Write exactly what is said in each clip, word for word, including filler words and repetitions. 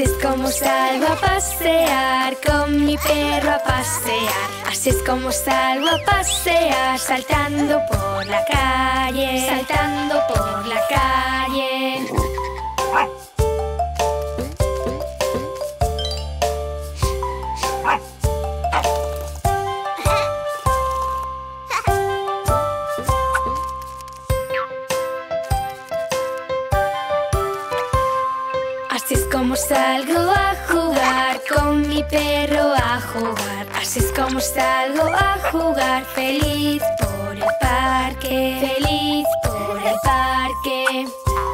Así es como salgo a pasear, con mi perro a pasear. Así es como salgo a pasear, saltando por la calle, saltando por la calle. Así es como salgo a jugar, con mi perro a jugar. Así es como salgo a jugar, feliz por el parque, feliz por el parque.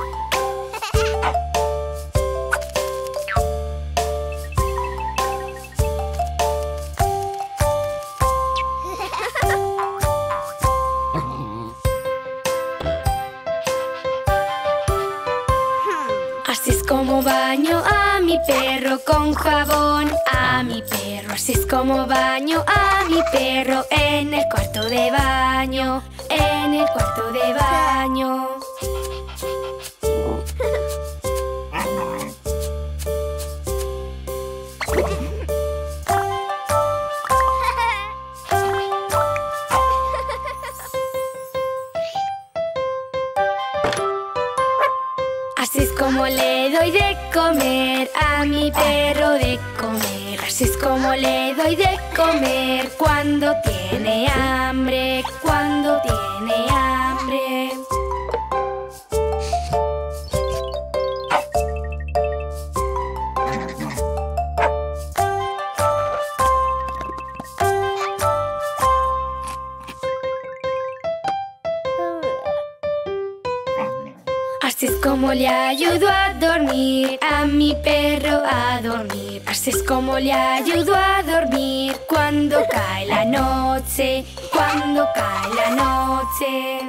Así es como baño a mi perro con jabón a mi perro. Así es como baño a mi perro en el cuarto de baño, en el cuarto de baño. Así es como le doy de comer a mi perro de comer. Así es como le doy de comer cuando tiene hambre, cuando tiene hambre. Así es como le ayudo a dormir a mi perro a dormir. Así es como le ayudo a dormir cuando cae la noche, cuando cae la noche.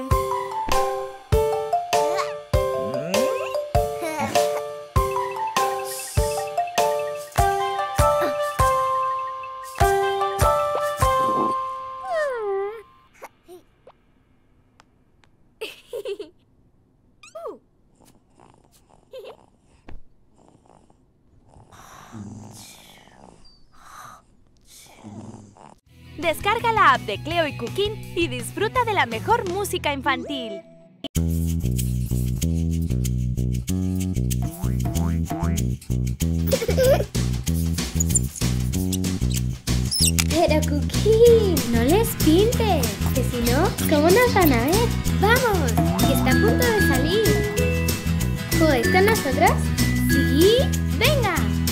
Descarga la app de Cleo y Cuquín y disfruta de la mejor música infantil. Pero Cuquín, no les pintes, que si no, ¿cómo nos van a ver? ¡Vamos! Que está a punto de salir. ¿Jugáis con nosotros? ¿Sí? ¡Venga!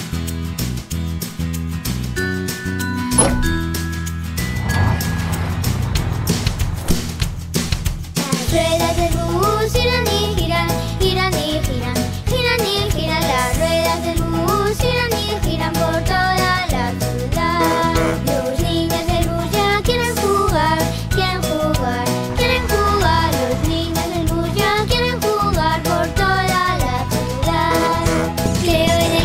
Las ruedas del bus giran y giran, giran y giran, giran y giran. Las ruedas del bus giran y giran por toda la ciudad. Los niños del bus ya quieren jugar, quieren jugar, quieren jugar. Los niños del bus ya quieren jugar por toda la ciudad. Cleo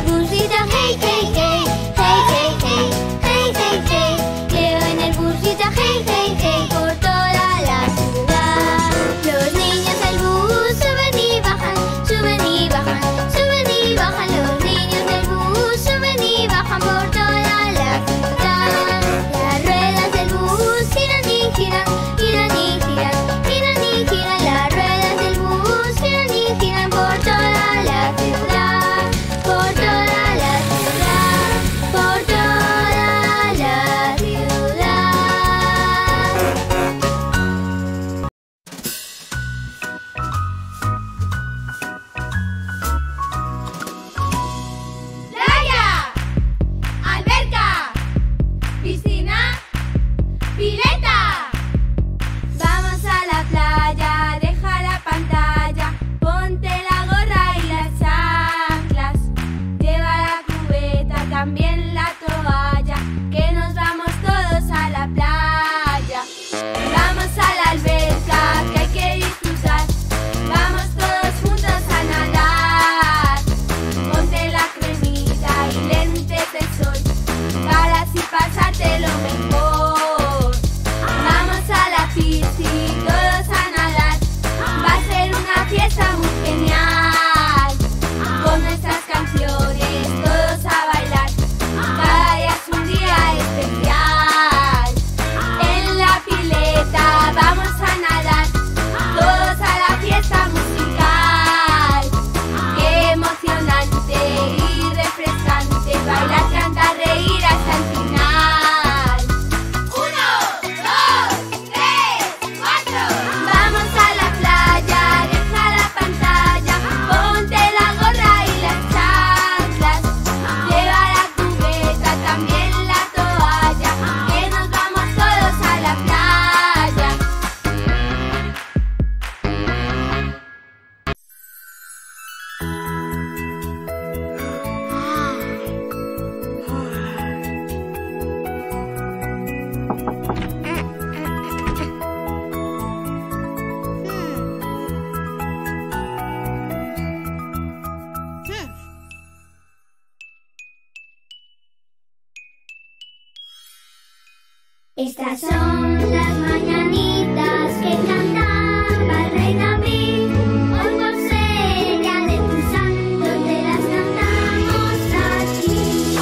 Estas son las mañanitas que cantaba el rey David. Hoy por ser día de tu santo te las cantamos aquí.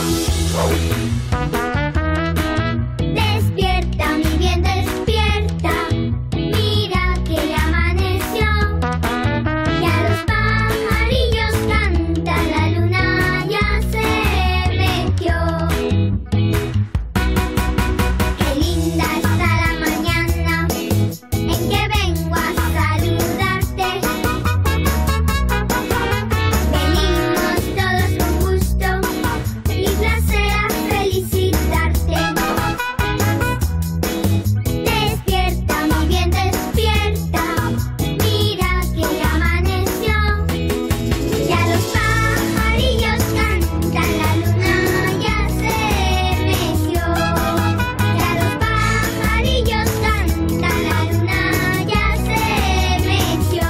Despierta, mi bien, despierta. Mira que ya amaneció. Ya los pajarillos cantan, la luna ya se metió. Qué linda está la mañana en que vengo a saludarte. Venimos todos con gusto y placer a felicitarte. Despierta, mi bien, despierta. Mira que ya amaneció. Ya los pajarillos cantan, la luna ya se metió. Ya los pajarillos cantan, la luna ya se metió.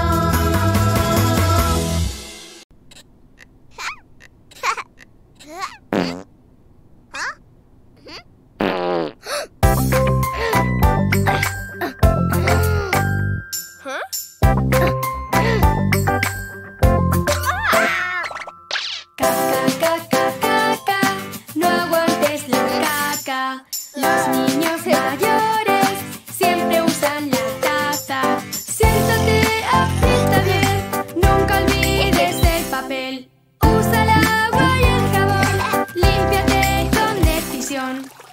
Caca, caca, caca, no aguantes la caca. Los niños mayores siempre usan la taza. Siéntate, aprieta bien, nunca olvides el papel. Usa el agua y el jabón, límpiate con decisión.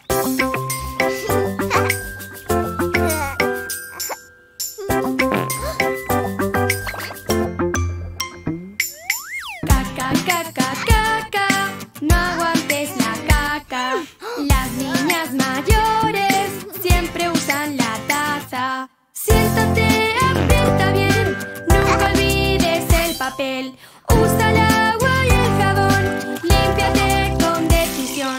Caca, caca, caca, no aguantes la caca. Las niñas mayores siempre usan la taza. Siéntate, aprieta bien, nunca olvides el papel. Usa el agua y el jabón, límpiate con decisión.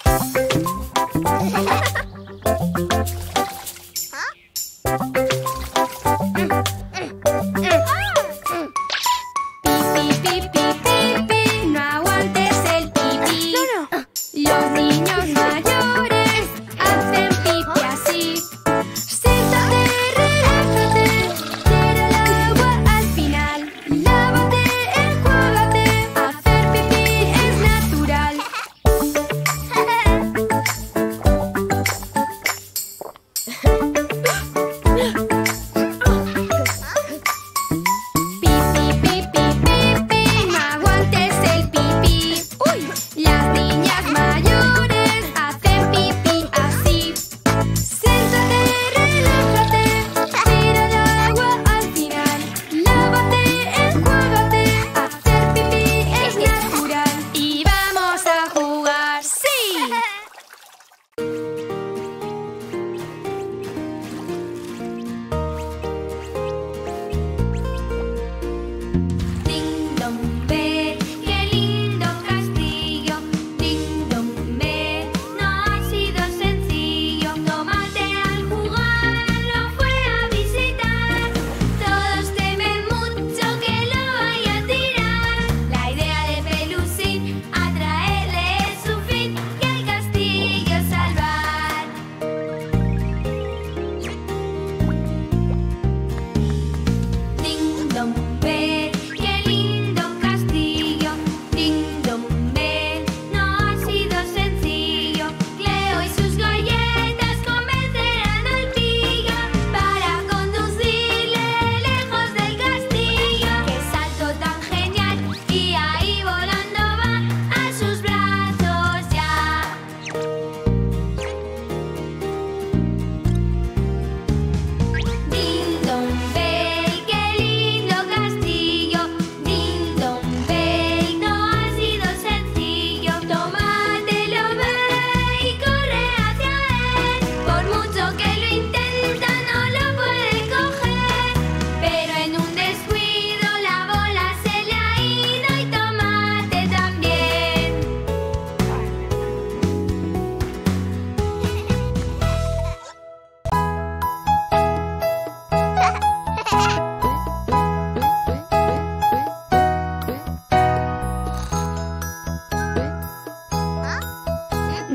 Pi, pi, pi, pi, pi, no aguantes el pipí. Los niños mayores hacen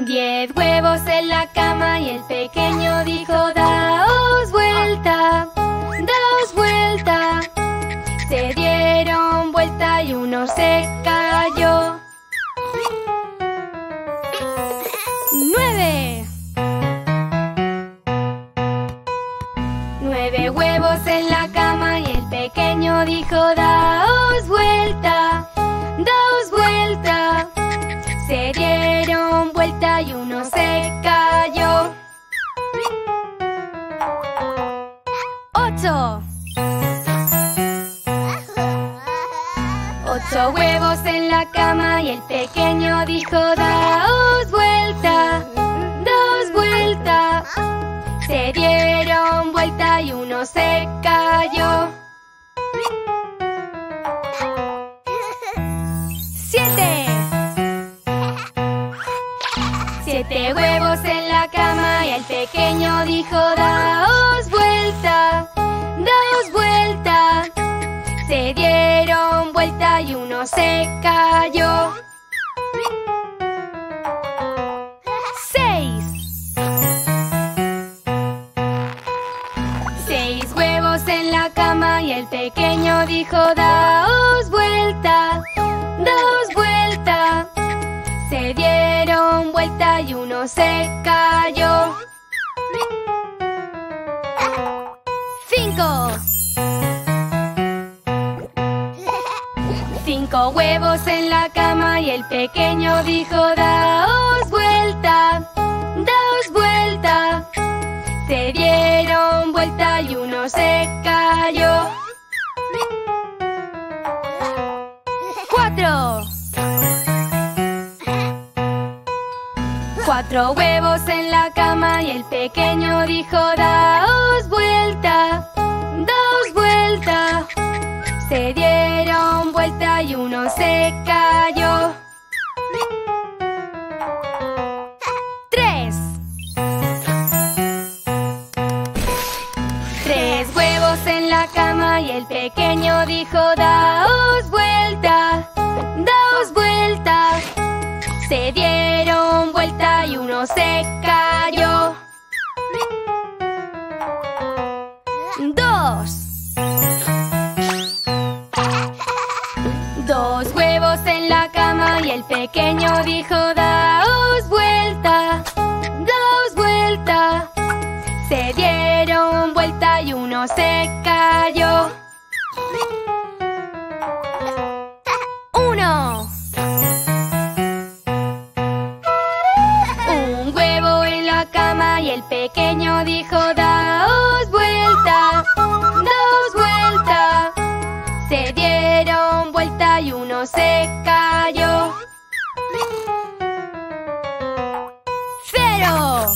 Diez huevos en la cama y el pequeño dijo: daos vuelta, daos vuelta. Se dieron vuelta y uno se cayó. Nueve. Nueve huevos en la cama y el pequeño dijo: daos vuelta, daos vuelta. Se dieron vuelta y uno se cayó. Ocho. Ocho huevos en la cama y el pequeño dijo: daos vuelta, daos vuelta. Se dieron vuelta y uno se cayó. Siete. Siete huevos en la cama y el pequeño dijo: daos vuelta, daos vuelta. Se dieron vuelta y uno se cayó. Seis. Seis huevos en la cama y el pequeño dijo: daos vuelta, daos vuelta. Se dieron vuelta y uno se cayó. Cinco. Cinco huevos en la cama y el pequeño dijo: daos vuelta, daos vuelta. Se dieron vuelta y uno se cayó. Cuatro. Cuatro huevos en la cama y el pequeño dijo: daos vuelta, daos vuelta. Se dieron vuelta y uno se cayó. Tres. Tres huevos en la cama y el pequeño dijo: daos vuelta, daos vuelta. Se dieron vuelta y uno se cayó. Dos. Dos huevos en la cama y el pequeño dijo: daos vuelta, daos vuelta. Se dieron vuelta y uno se cayó. Uno. Un huevo en la cama y el pequeño dijo: daos vuelta, daos vuelta. Se dieron vuelta y uno se cayó. Cero.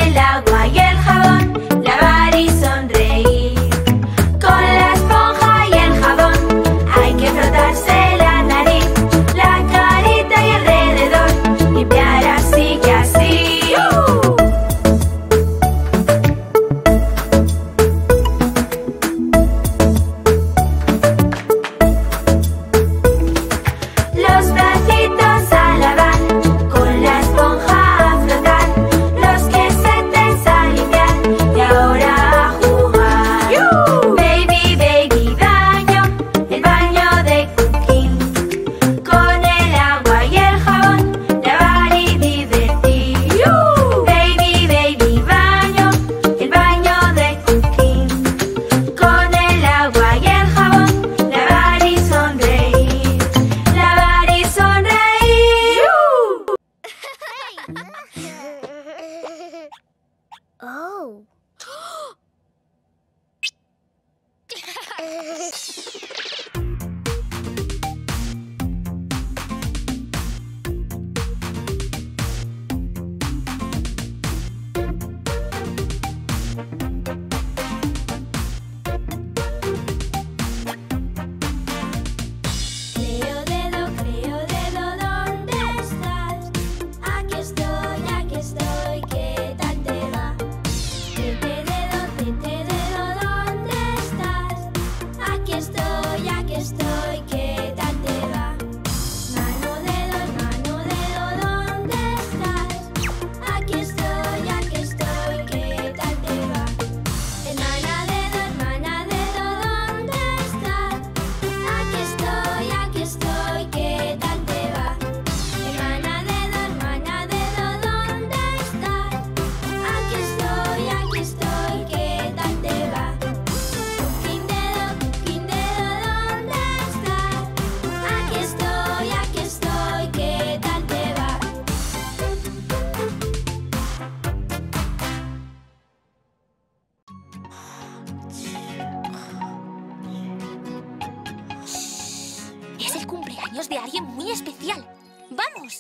Con la esponja y De alguien muy especial. ¡Vamos!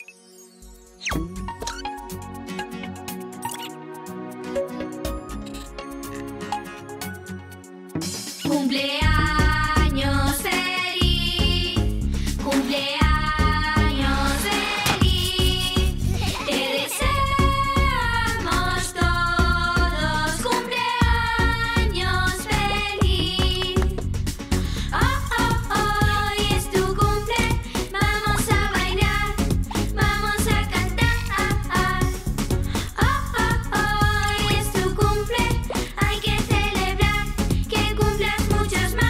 Cumpleaños feliz, cumpleaños feliz, te deseamos todos cumpleaños feliz. Oh, oh, hoy es tu cumple, vamos a bailar, vamos a cantar. Oh, oh, hoy es tu cumple, hay que celebrar, que cumplas muchos más.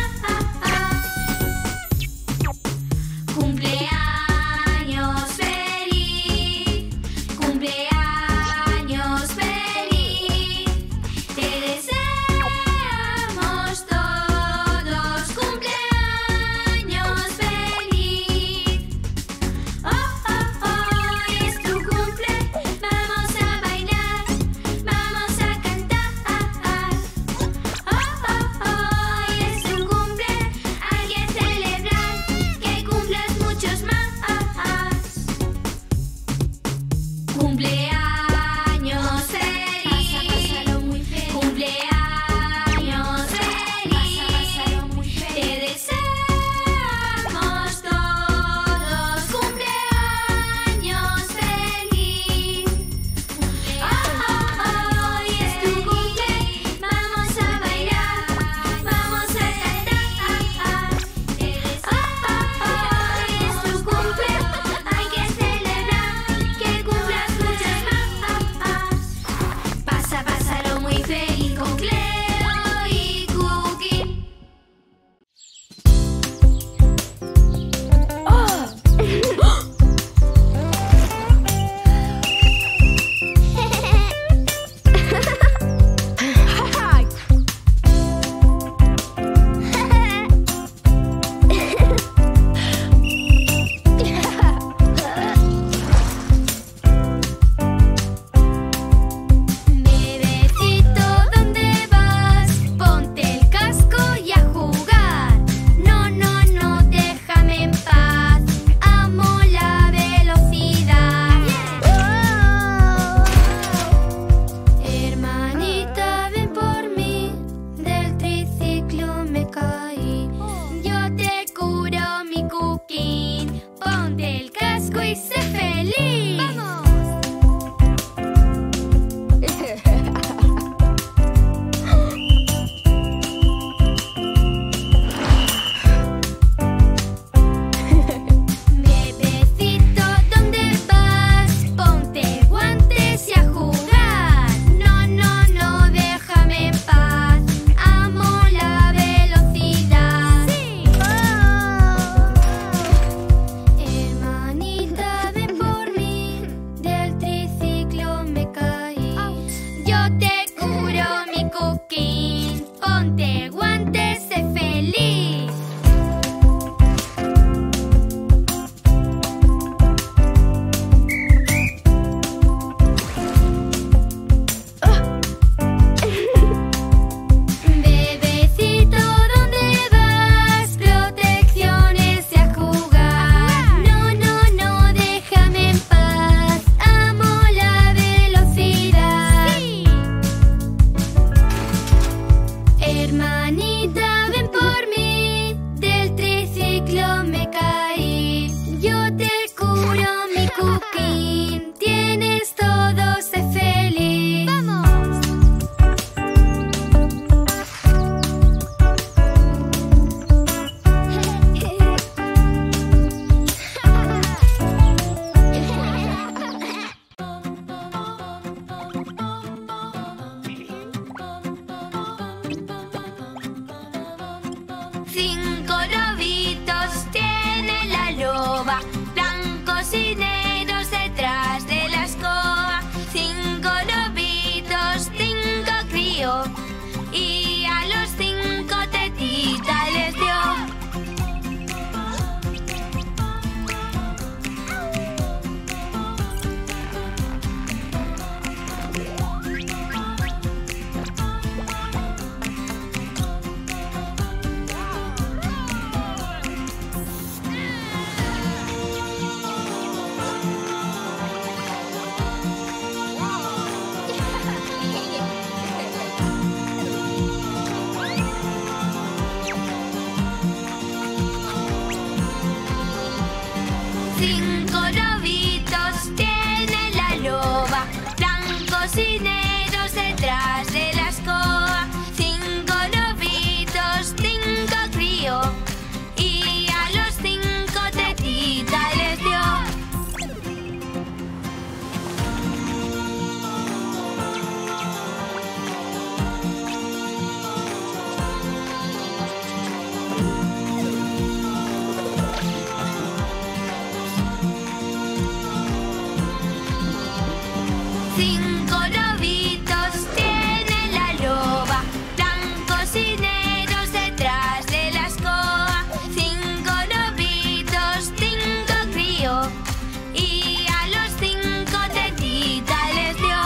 Cinco lobitos tiene la loba, blancos y negros detrás de la escoba. Cinco lobitos, cinco crió, y a los cinco tetita les dio. Cinco lobitos tiene la loba, blancos y negros detrás de la escoba. Cinco lobitos, cinco crió, y a los cinco tetita les dio. Cinco lobitos tiene la loba, blancos y negros detrás de la escoba. Cinco lobitos, cinco crió, y a los cinco tetita les dio.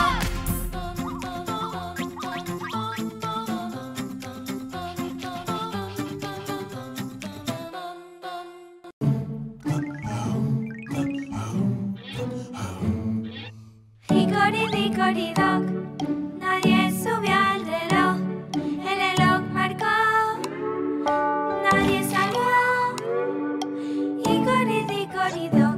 Hickory-dickory-dock, nadie subió al reloj. El reloj marcó, nadie salió. Hickory-dickory-dock.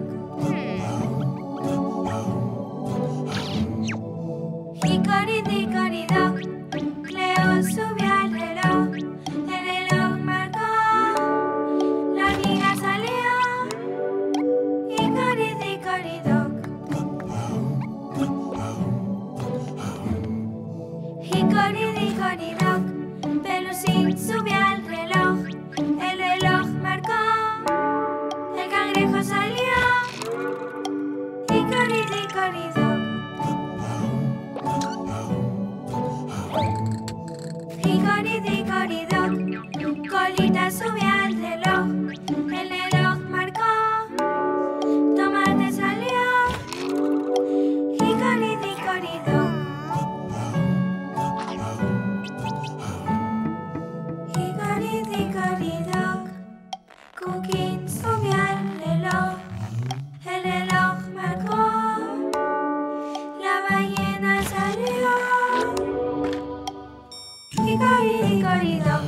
Hickory-dickory-dock, Cleo subió al reloj. El reloj marcó, la hormiga salió. Hickory-dickory-dock. Hickory-dickory-dock, Pelusín subió al reloj. El reloj marcó, el cangrejo salió. Hickory-dickory-dock. Hickory-dickory-dock, Colita subió al reloj. El reloj marcó, tomate salió. Hickory-dickory-dock. Hickory-dickory-dock, Cookie subió al reloj. El reloj marcó, la ballena salió. Hickory-dickory-dock.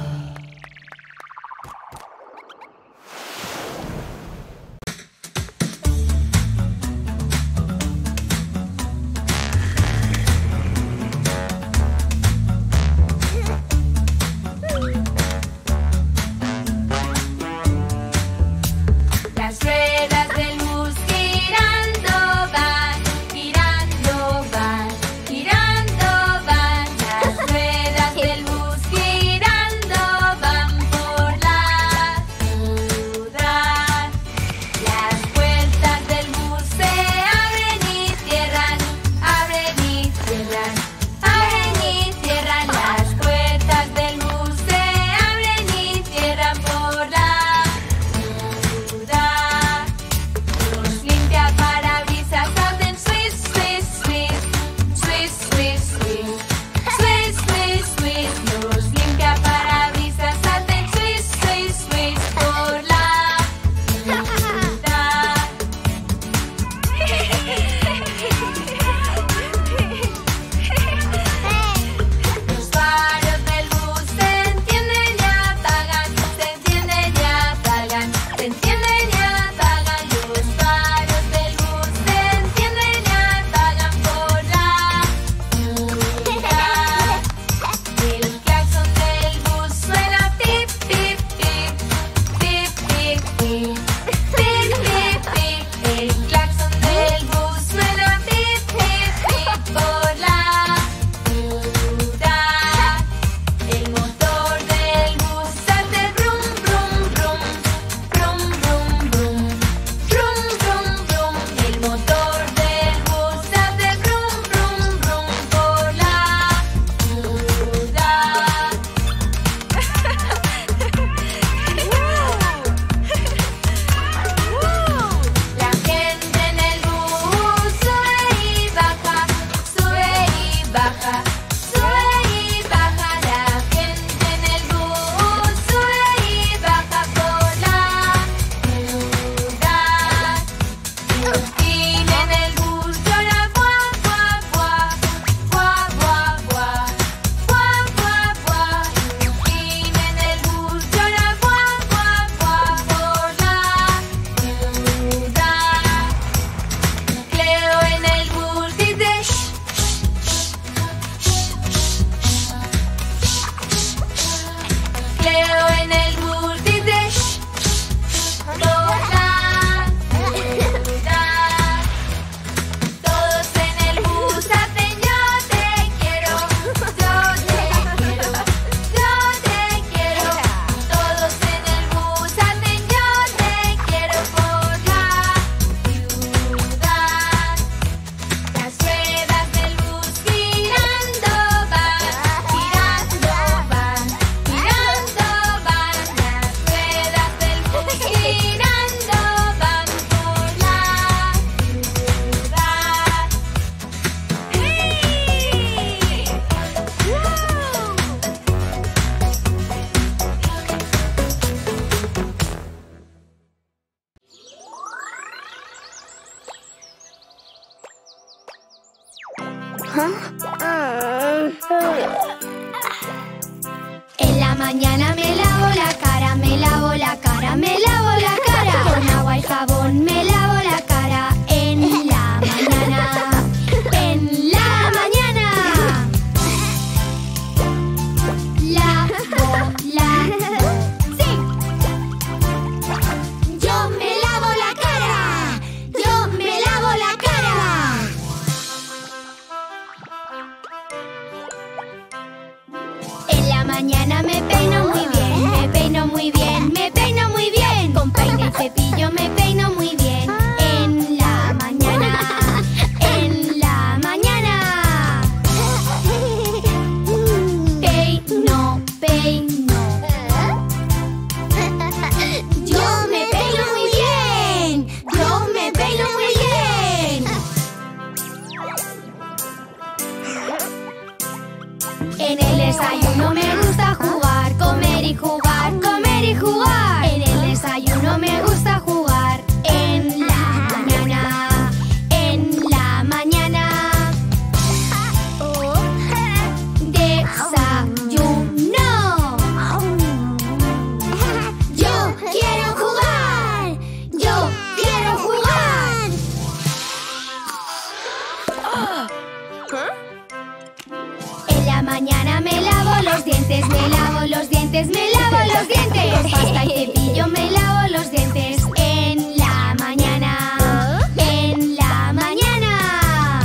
los dientes. Con pasta y cepillo me lavo los dientes. En la mañana. En la mañana.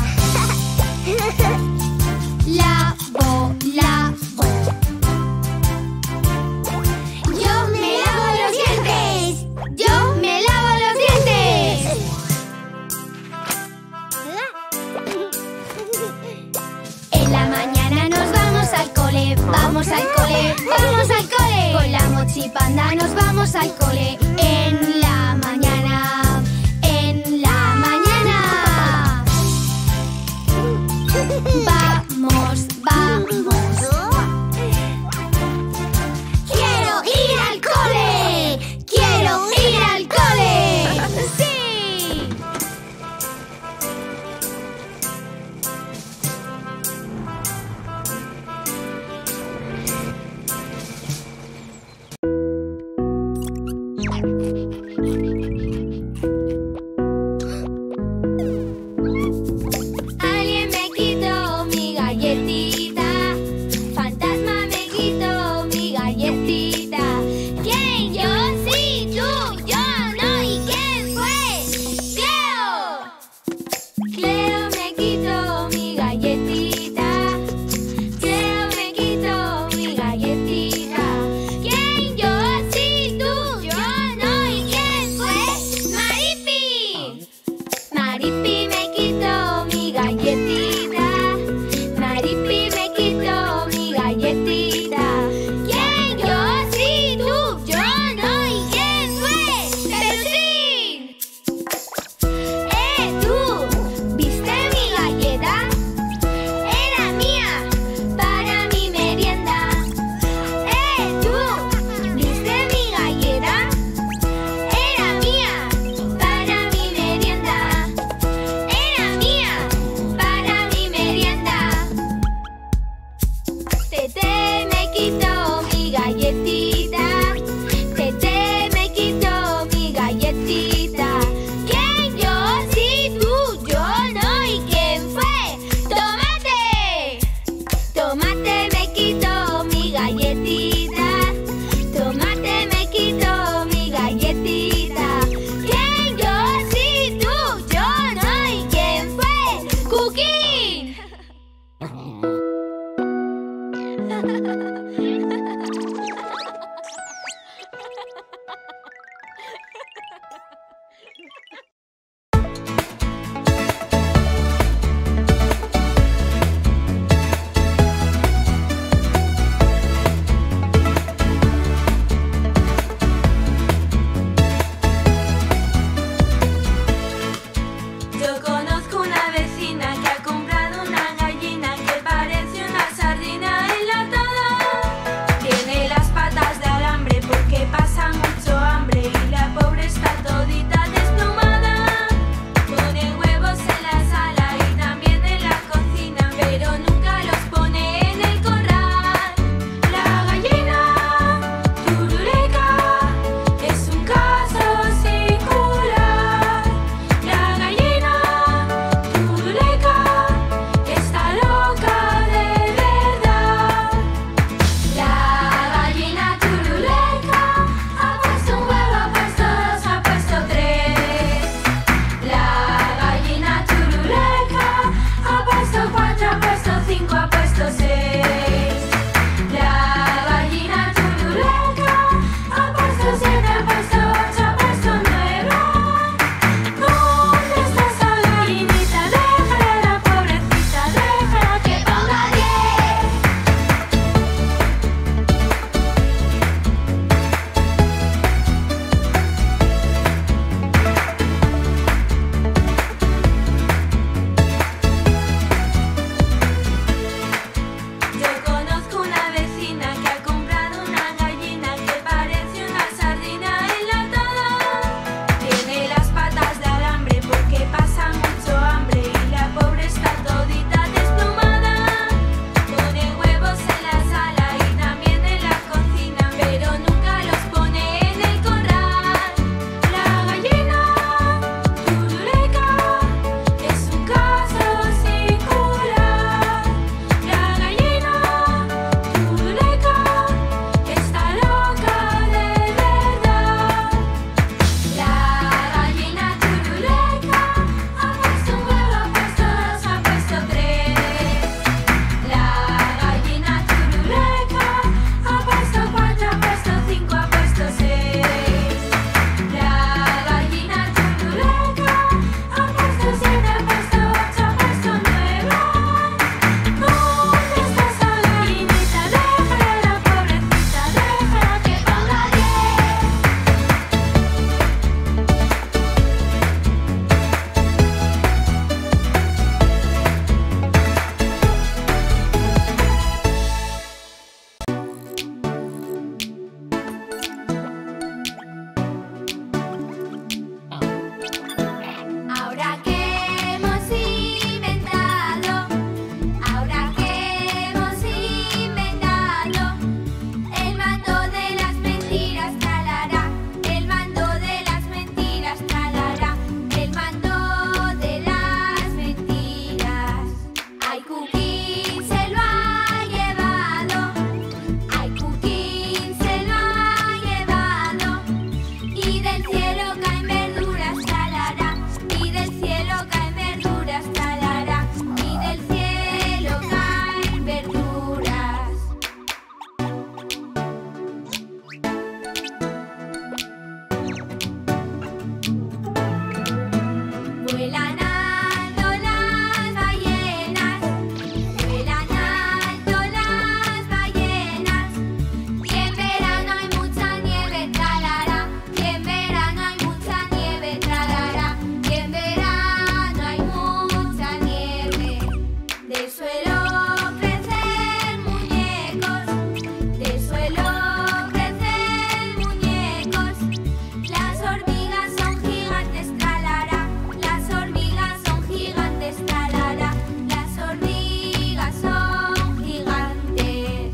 Lavo, lavo. Yo me lavo los dientes. Yo me lavo los dientes. En la mañana nos vamos al cole. Vamos al cole, vamos al cole. Con la mochipanda nos vamos al cole. En la mañana. En la mañana. Vamos, vamos. ¡Quiero ir al cole! ¡Quiero ir al cole! ¡Sí! Vuelan alto las ballenas, vuelan alto las ballenas. Y en verano hay mucha nieve, tralará. Y en verano hay mucha nieve, tralará. Y en verano hay mucha nieve. Del suelo crecen muñecos, del suelo crecen muñecos. Las hormigas son gigantes, tralará. Las hormigas son gigantes, tralará. Las hormigas son gigantes.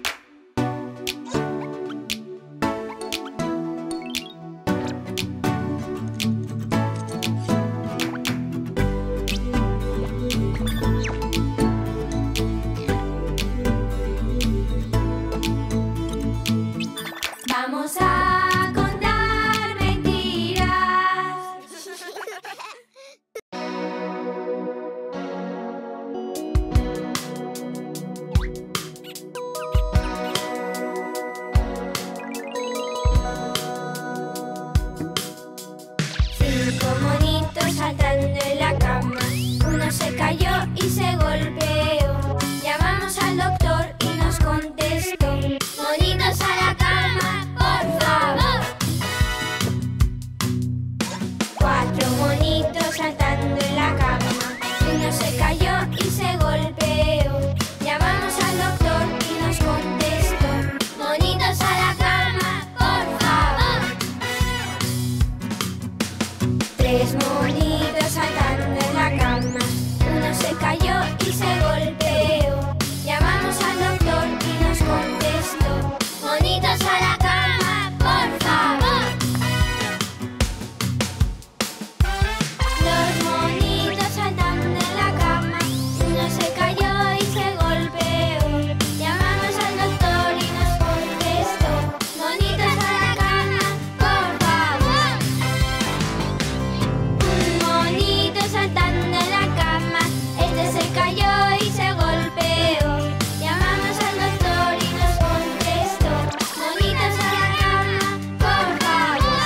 Vamos a contar mentiras. Cinco monitos saltando en la cama. Uno se cayó y se golpeó. Llamamos al doctor y nos contestó: monitos a la cama, por favor. Cuatro monitos saltando en la cama. Uno se cayó y se golpeó. Llamamos al doctor y nos contestó: monitos a la cama, por favor. Tres monitos saltando en la cama. Uno se cayó y se golpeó. Llamamos al doctor y nos contestó: monitos a la cama, por favor. Dos monitos saltando en la cama. Uno se cayó y se golpeó. Llamamos al doctor y nos contestó: monitos a la cama, por favor. Un monito saltando en la cama. Este se cayó y se golpeó. Llamamos al doctor y nos contestó: monitos a la cama, por favor.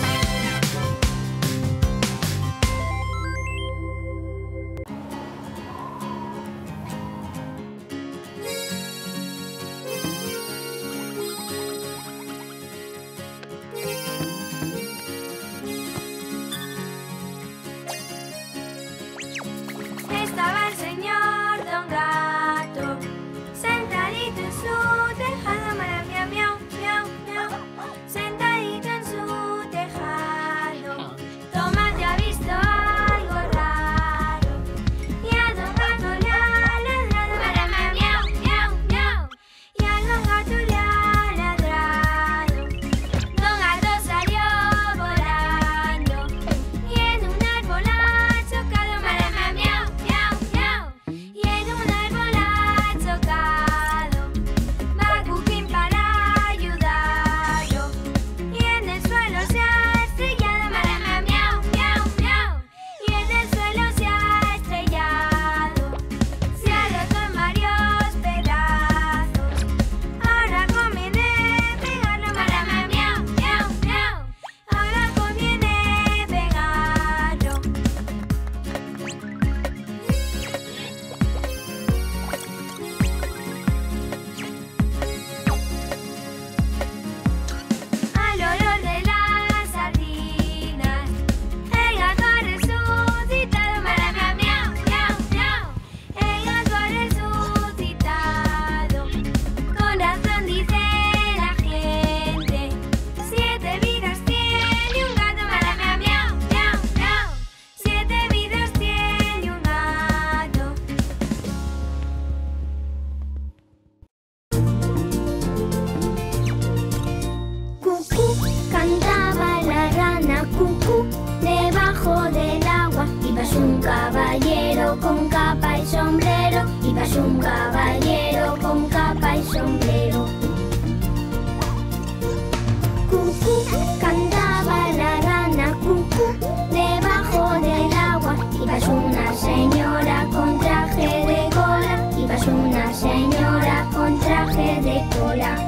Estaba el señor Don Gato sentadito en su tejado, mara, miau, miau, miau, miau. Sentadito en su tejado. Tomás ya ha visto algo raro y a Don Gato le ha ladrado, mara, miau, miau, miau. Y a Don Gato le ha ladrado. Don Gato salió volando y en un árbol ha chocado, mara, miau, miau, miau. Y en un árbol ha chocado. Va Cuquín para ayudarlo y en el suelo se ha estrellado, mara, miau, miau, miau. Y en el suelo se ha estrellado. Se ha roto en varios pedazos. Ahora conviene pegarlo, mara, miau, miau, miau. Ahora conviene pegarlo. Al olor de las sardinas, el gato ha resucitado, mara, miau, miau, miau, miau. El gato ha resucitado. Con razón dice la gente: siete vidas tiene un gato, mara, miau, miau, miau, miau. Siete vidas tiene un gato. Cucú, cantaba la rana, cucú, debajo del agua. Iba un caballero con capa y sombrero. Iba un caballero con capa y sombrero. Cucú, cantaba la rana, cucú, debajo del agua. Ibas una señora con traje de cola. Ibas una señora con traje de cola.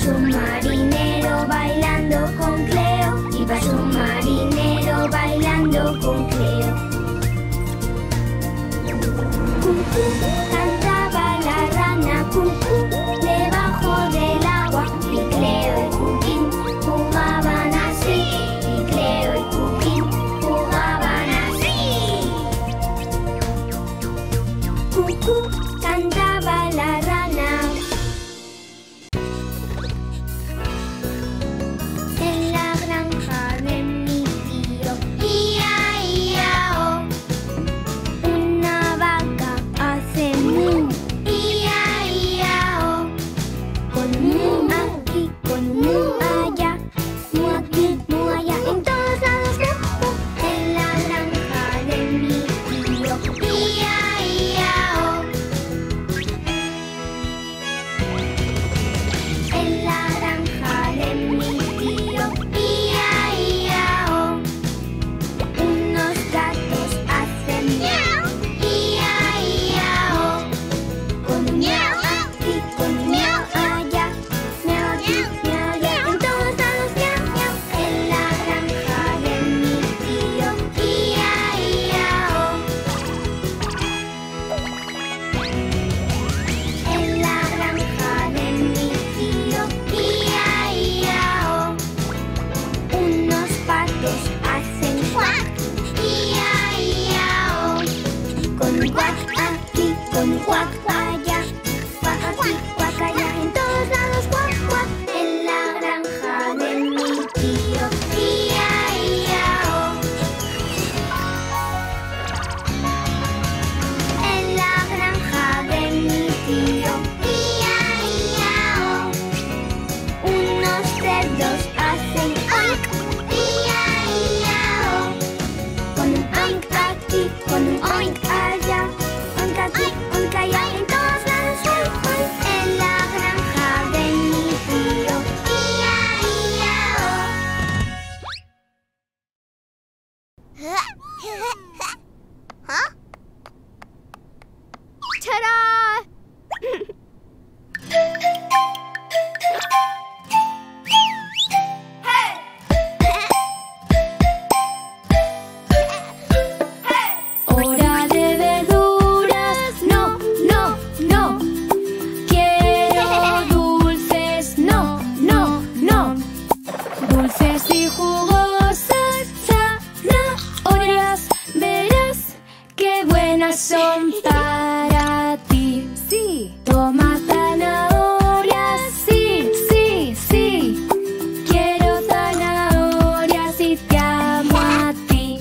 un marinero bailando con Cleo. Iba un marinero bailando con Cleo. Cucú, cantaba la rana, cucú, debajo del agua. Y Cleo y Cuquín jugaban así. Y Cleo y Cuquín jugaban así. Cucú, cantaba la rana. En la granja de mi tío, ia, ia, oh, una vaca hace mu, ia, ia, oh, con mu aquí, con mu allá, mu aquí, mu allá, en todos lados mu, mu. En la granja de mi tío, ia, ia, oh. En la granja de mi tío, ia, ia, oh, unos gatos hacen miau, ia, ia, oh, con un miau aquí, con un miau allá, miau aquí, miau allá, en todos lados miau, miau. En la granja de mi tío, ia, ia, oh. En la granja de mi tío, ia, ia, oh, unos patos hacen cuac, ia, ia, oh, con un cuac aquí, con un cuac allá, cuac aquí, cuac allá, en todos lados cuac, cuac. En la granja de mi tío, ia, ia, oh. En la granja de mi tío, ia, ia, oh, unos cerdos hacen oink, ia, ia, oh, con un oink aquí, con un oink allá, oink aquí, oink allá, en todos lados oink, oink. En la granja de mi tío, ia, ia, oh. ¡Tará! Hora de verduras, no, no, no. Quiero dulces, no, no, no. Dulces y jugosas zanahorias, verás qué buenas son para ti. Sí, toma zanahorias, sí, sí, sí. Quiero zanahorias y te amo a ti.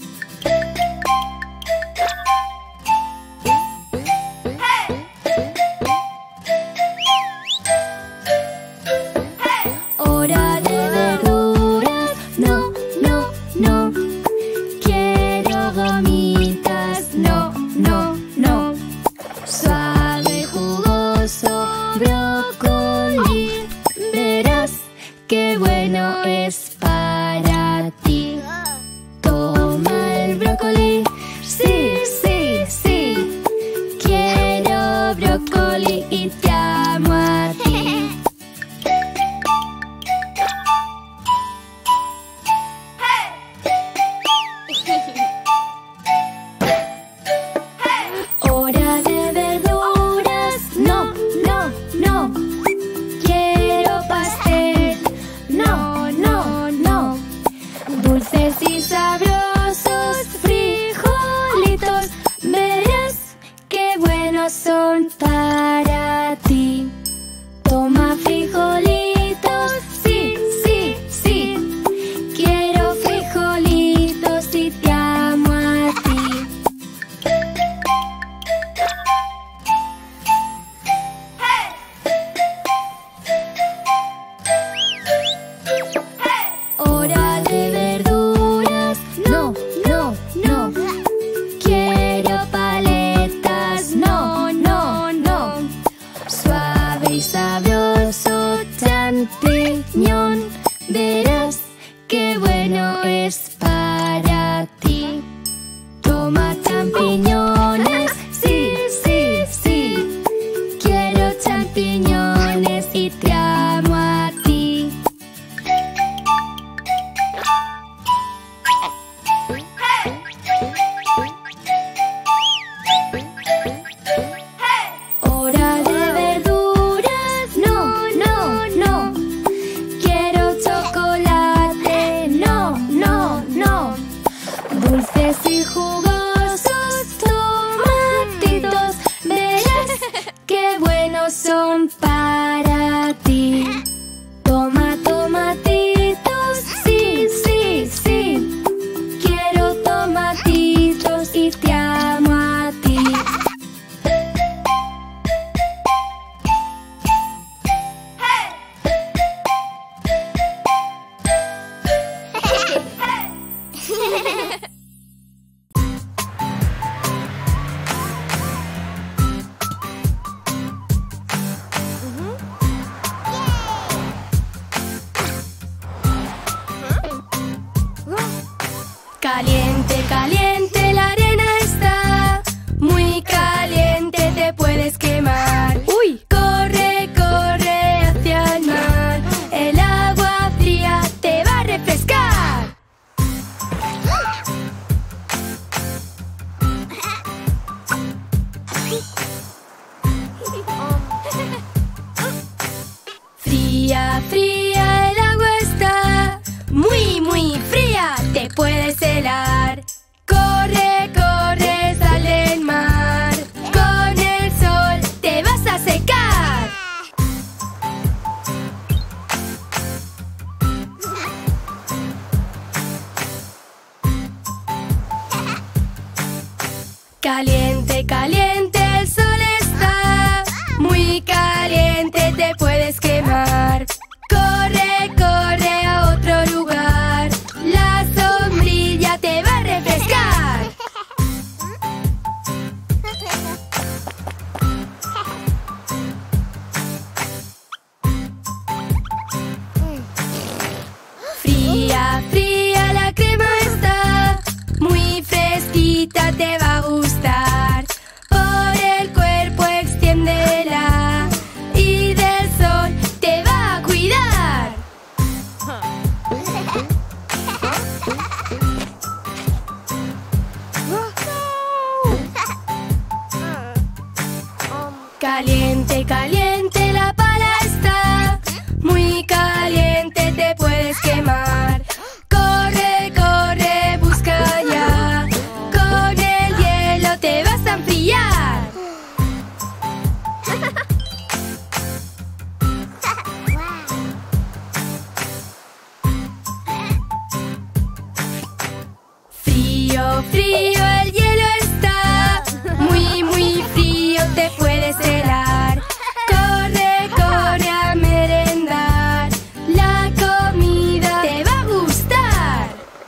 Hora de verduras, no, no, no. Quiero gomitas, no, no, no. Suave, jugoso, brócoli, verás qué bueno es para ti. Toma el brócoli, sí, sí, sí. Quiero brócoli y te amo a ti. Hora de verduras, no, no, no. Quiero pastel, no, no, no. Dulces y sabrosos frijolitos, verás qué buenos son para ti. Toma frijolitos, sí, sí, sí. Quiero frijolitos y te amo a ti. Hora de verduras, no, no, no. Quiero paletas, no, no, no. Suave y sabroso champiñón, verás qué bueno es para ti. Toma champiñones, sí, sí, sí. Quiero champiñones y te amo a Caliente, caliente la arena está, muy caliente te puedes quemar. ¡Uy! Corre, corre hacia el mar, el agua fría te va a refrescar. Fría, fría el agua está, muy, muy fría te puedes helar. Corre, corre, sal del mar, con el sol te vas a secar. Caliente, caliente el sol está, muy caliente te puedes quemar. Corre, corre a otro lugar, la sombrilla te va a refrescar. Fría, fría la crema está, muy fresquita te va a gustar. Por el cuerpo extiéndela y del sol te va a cuidar. Caliente, caliente la pala está, muy caliente te puedes quemar. Corre, corre, busca ya, con el hielo te vas a enfriar. Frío, frío el hielo está, muy, muy frío te puedes helar. Corre, corre a merendar, la comida te va a gustar.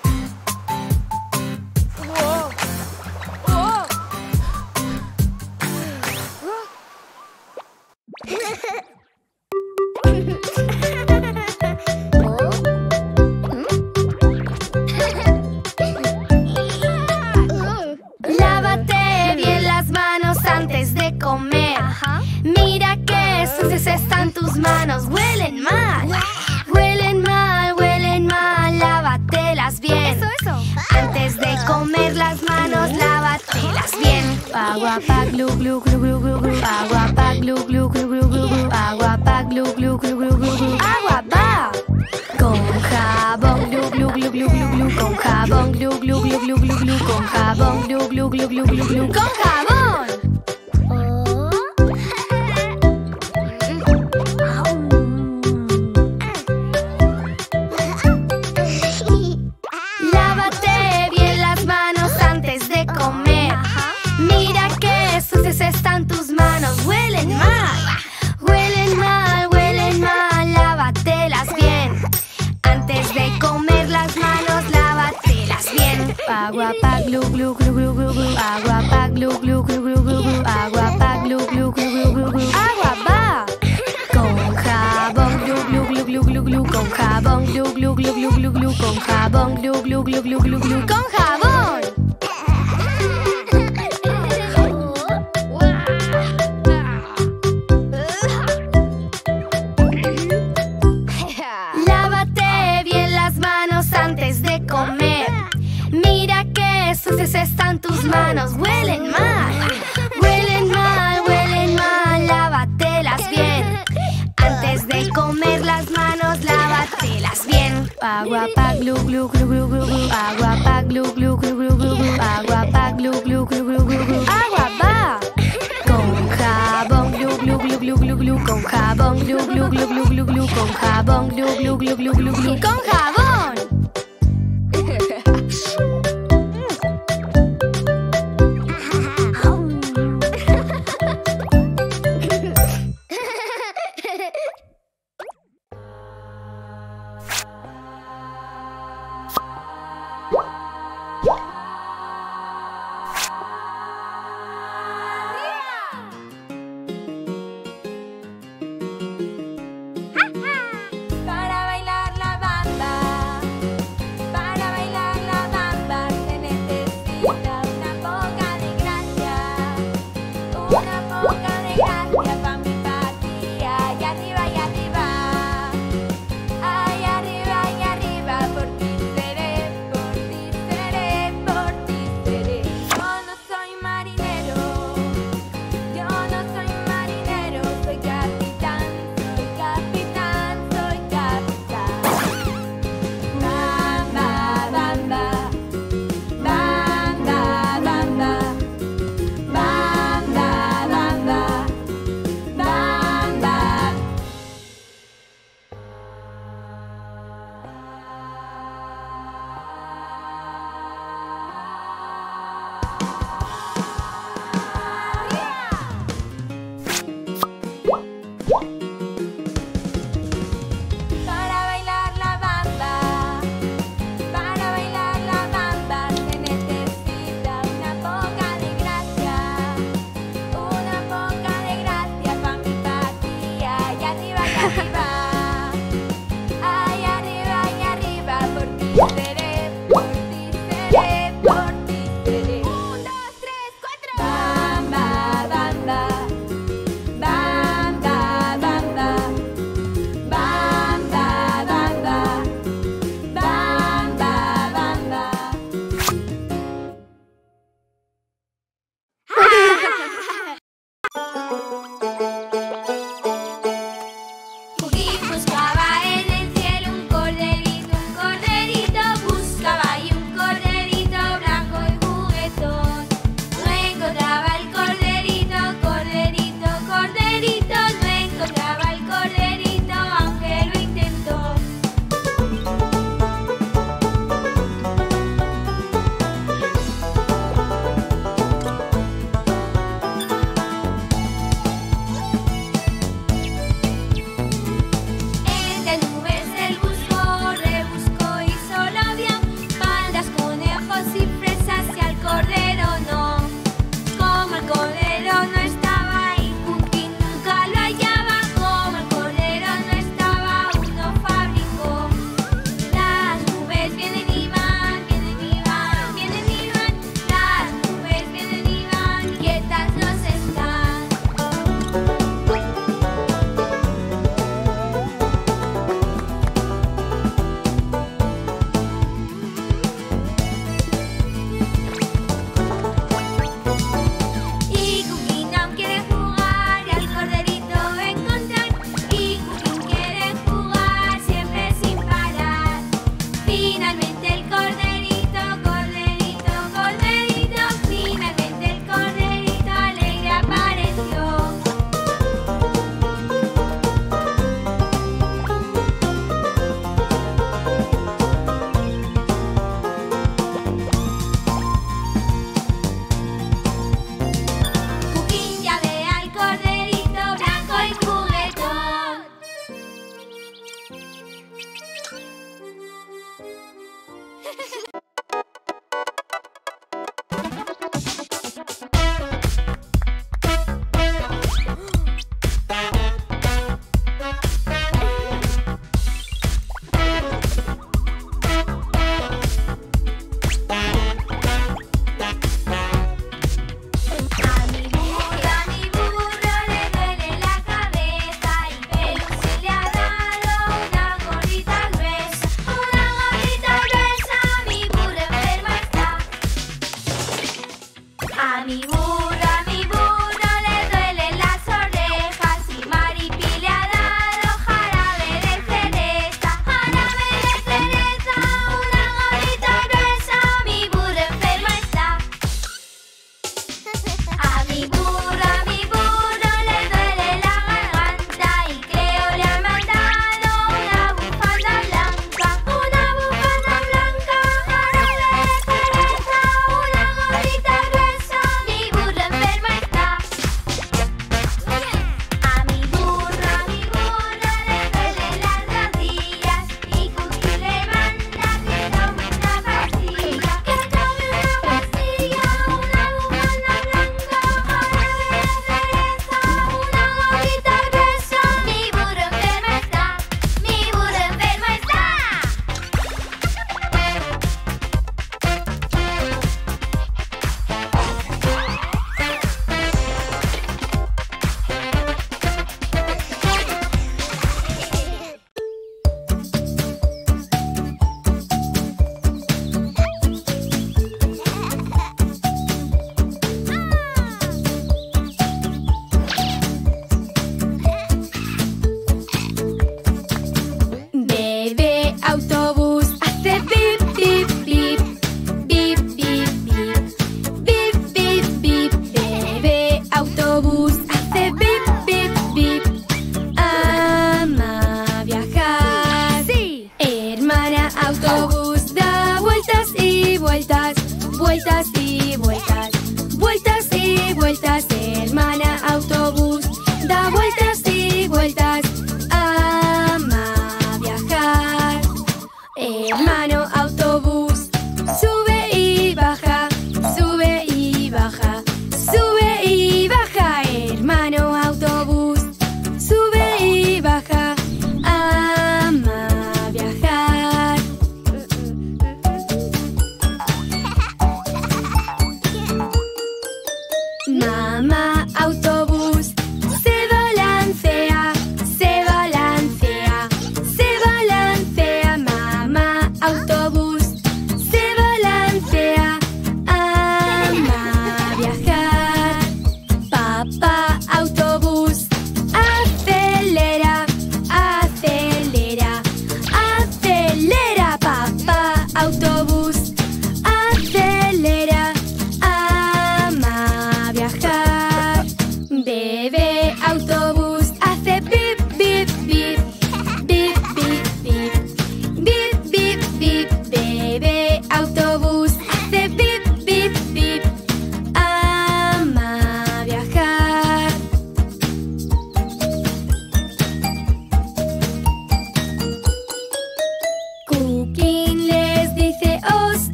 Lávate bien las manos antes de comer. Mira que sucias están tus manos, huelen mal. Huelen mal, huelen mal, lávatelas bien. Antes de comer las manos, lávatelas bien. Agua pa glu glu glu glu glu glu. Agua pa glu glu glu glu glu glu. Agua pa glu glu glu glu glu glu. Agua va. Con jabón glu glu glu glu glu glu. Con jabón glu glu glu glu glu glu. Con jabón glu glu glu glu glu glu. Con jabón. Lávate bien las manos antes de comer. Mira que sucias están tus manos, huelen mal. Huelen mal, huelen mal, lávatelas bien. Antes de comer las manos, lávatelas bien. Agua pa glu glu glu glu glu glu. Agua pa glu glu glu glu glu glu. Agua pa glu glu glu glu glu glu. Agua va. Con jabón glu glu glu glu glu glu. Con jabón glu glu glu glu glu glu. Con jabón glu glu glu glu glu glu. Con jabón. Lávate bien las manos antes de comer. Mira que sucias están tus manos, huelen mal. Huelen mal, huelen mal, lávatelas bien. Antes de comer las manos, lávatelas bien. Agua pa glu glu glu glu glu glu. Agua pa glu glu glu glu glu glu. Agua pa glu glu glu glu glu glu. Agua va. Con jabón glu glu glu glu glu glu. Con jabón glu glu glu glu glu glu. Con jabón glu glu glu glu glu glu. Con jabón. Para bailar la banda. seré, por ti seré, por ti seré. Un, dos, tres, cuatro. Bamba, bamba. Bamba, bamba. Bamba, bamba. Bamba, bamba. Cookie buscaba en el cielo un corderito, un corderito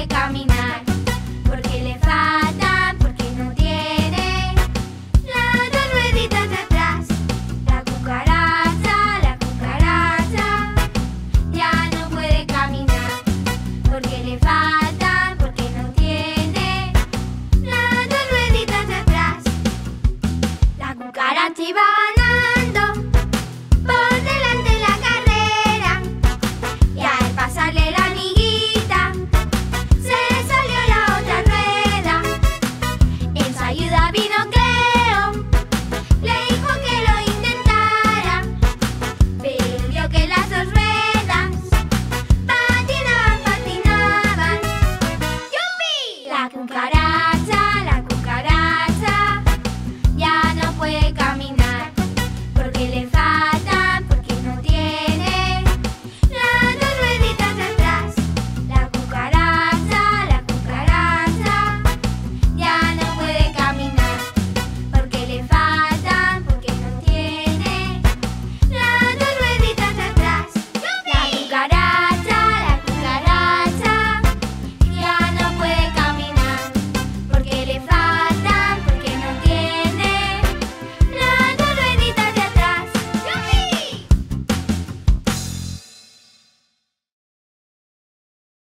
que caminar.